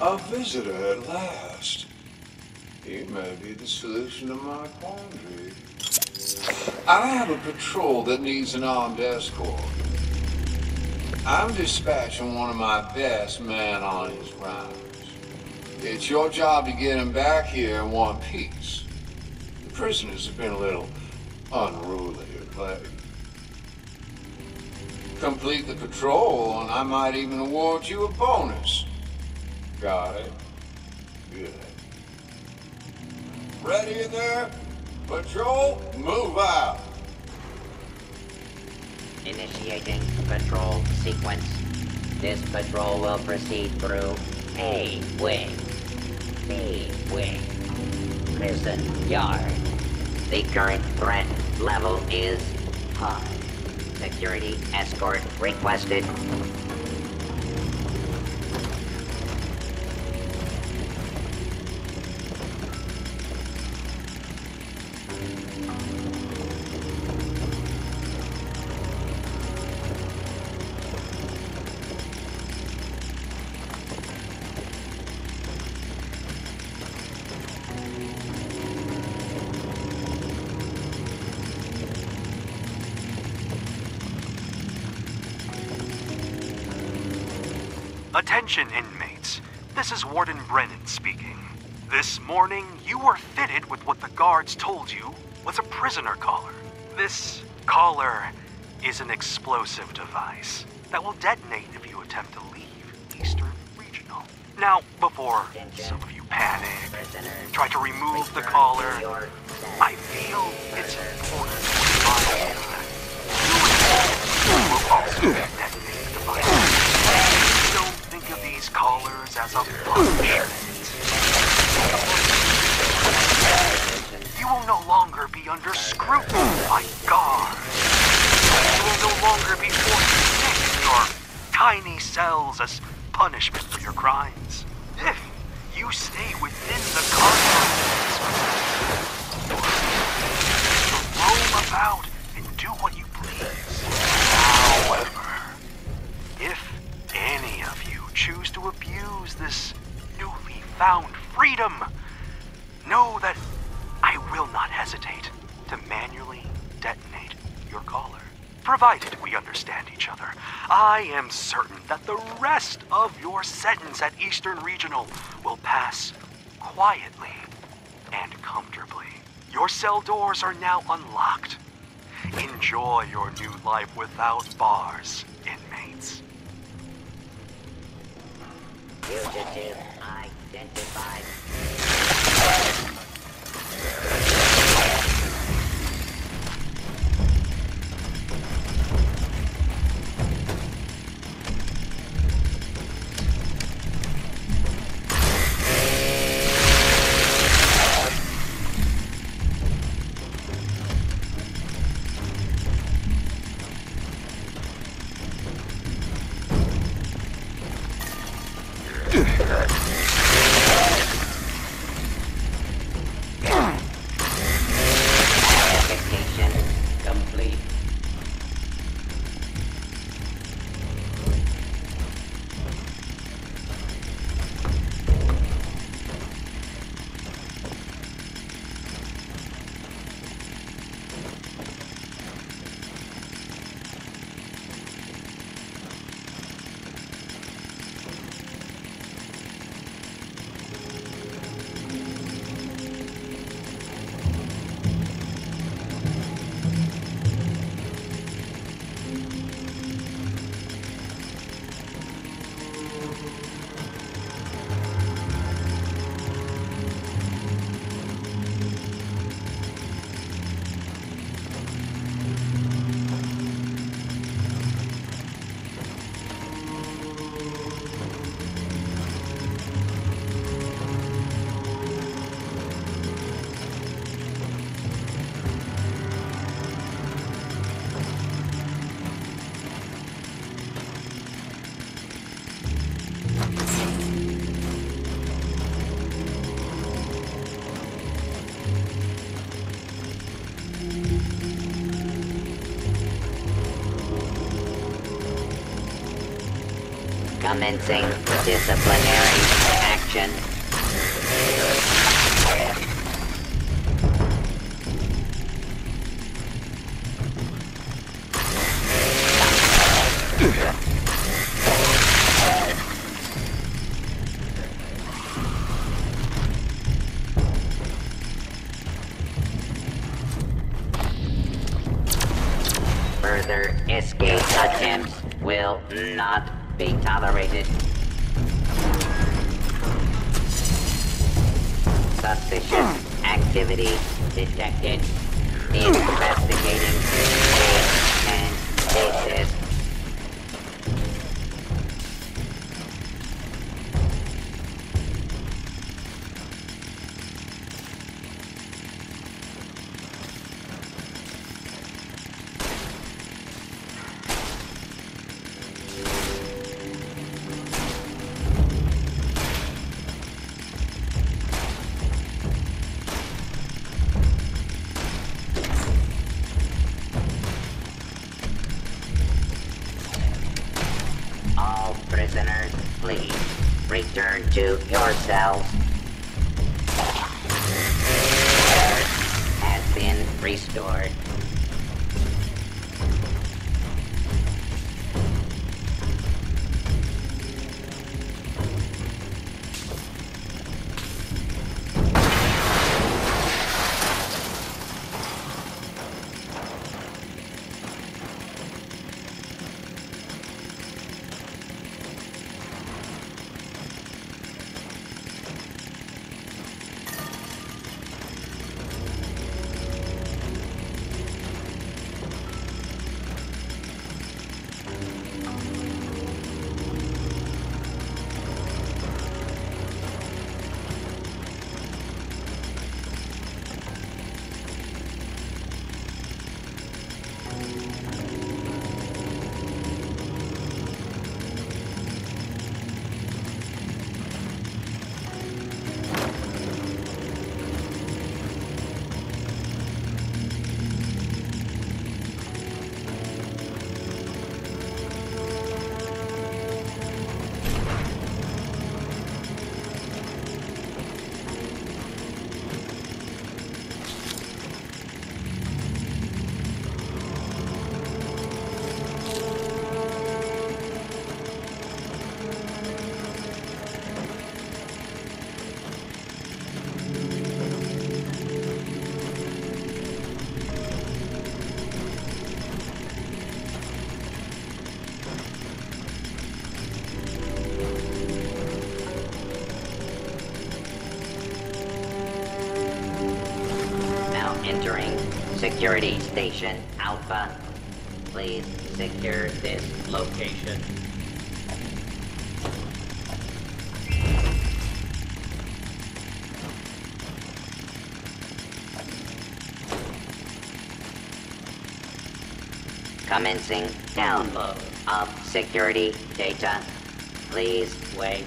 A visitor at last. He may be the solution to my quandary. I have a patrol that needs an armed escort. I'm dispatching one of my best men on his rounds. It's your job to get him back here in one piece. The prisoners have been a little unruly of late. Complete the patrol, and I might even award you a bonus. Got it? Good. Ready in there? Patrol, move out. Initiating patrol sequence. This patrol will proceed through A wing, B wing, prison yard. The current threat level is high. Security escort requested. Attention, inmates. This is Warden Brennan speaking. This morning, you were fitted with what the guards told you was a prisoner collar. This collar is an explosive device that will detonate if you attempt to leave Eastern Regional. Now, before some of you panic, try to remove the collar, I feel it's important to remind you that you will also detonate the device. Don't think of these collars as a punishment. You will no longer be under scrutiny by guards. You will no longer be forced to sit in your tiny cells as punishment for your crimes. If you stay within the confines, to roam about and do what you please. However, if any of you choose to abuse this newly found freedom, know that I will not hesitate to manually detonate your collar. Provided we understand each other, I am certain that the rest of your sentence at Eastern Regional will pass quietly and comfortably. Your cell doors are now unlocked. Enjoy your new life without bars, inmates. Fugitive identified. Commencing disciplinary action. action. Further escape attempts will not be tolerated. Suspicious activity detected. Investigating case and cases. All prisoners, please return to your cells. Order has been restored. Entering Security Station Alpha. Please secure this location. Commencing download of security data. Please wait.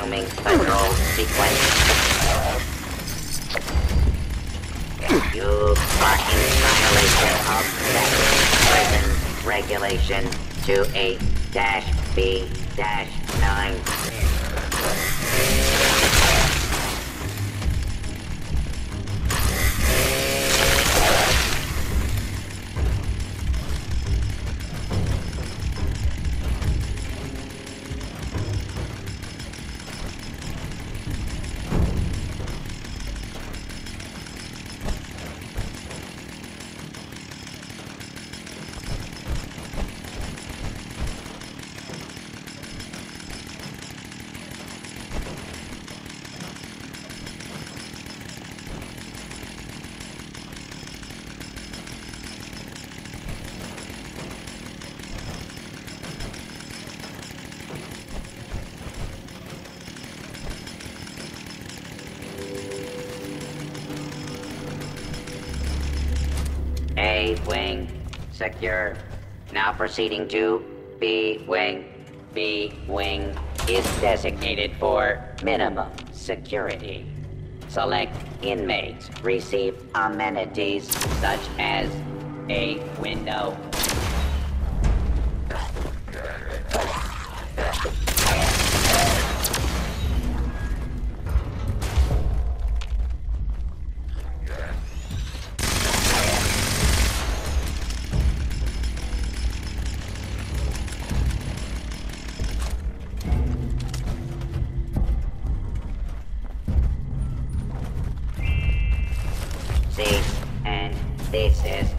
incoming patrol sequence. You are in violation of prison regulation 28-B-9. A wing secure. Now proceeding to B wing. B wing is designated for minimum security. Select inmates receive amenities such as a window. Cease and desist.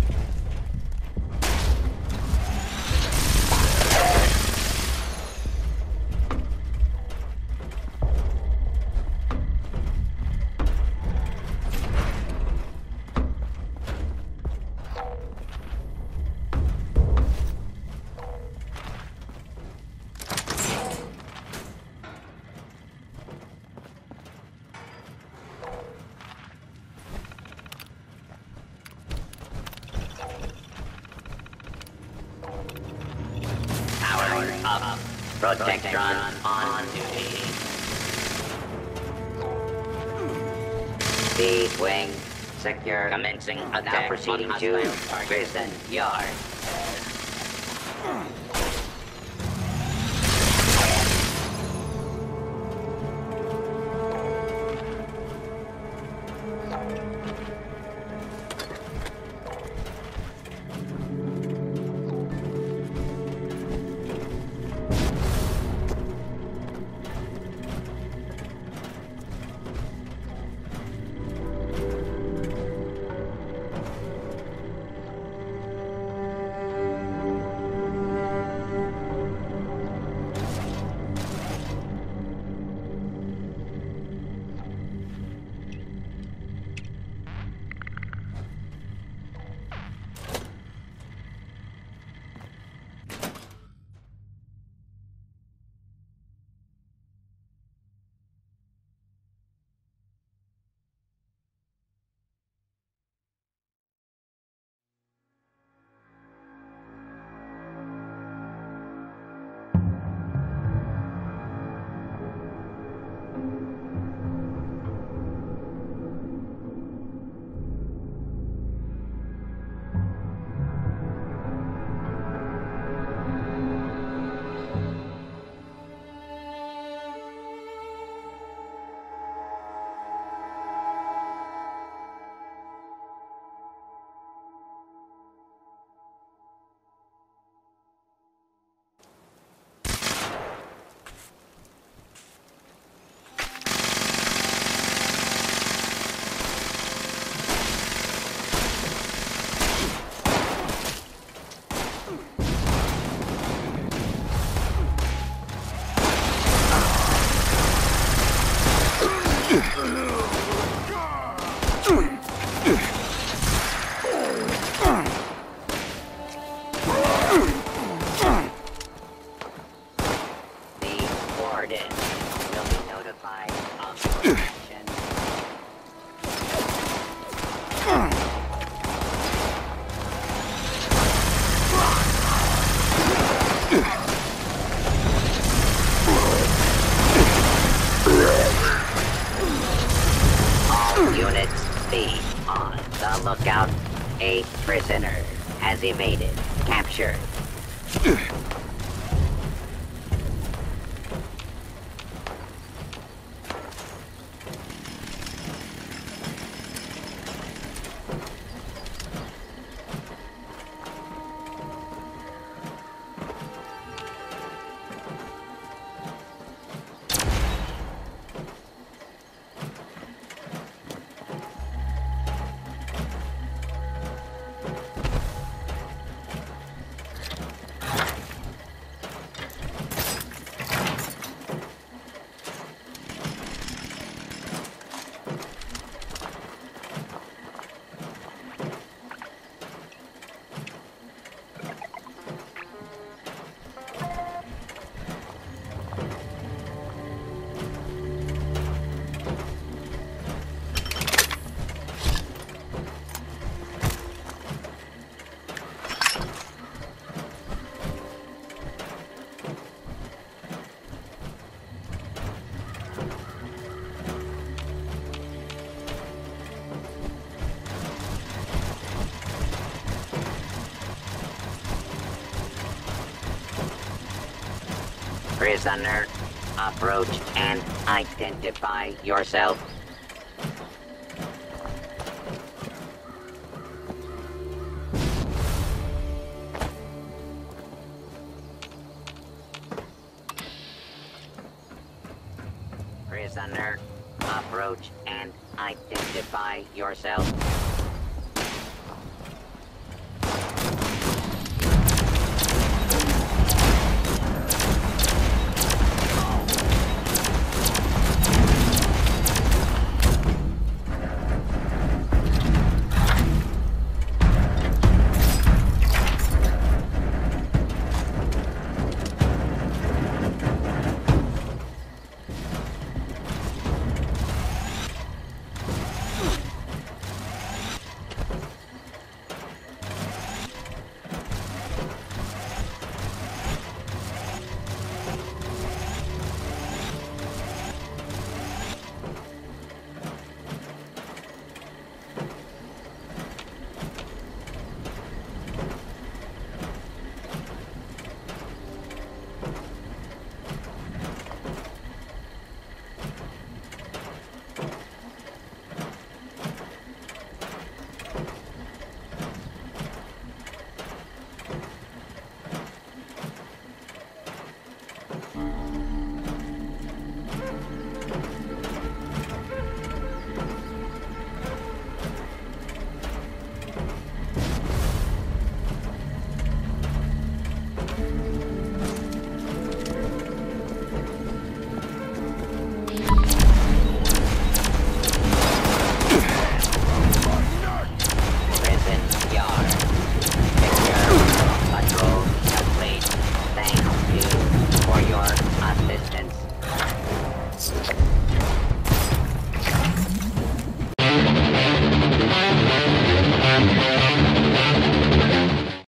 Power up. Protectron on duty. B wing secure. Commencing attack. Now proceeding to prison yard. Be on the lookout. A prisoner has evaded capture. Prisoner, approach and identify yourself. Prisoner, approach and identify yourself.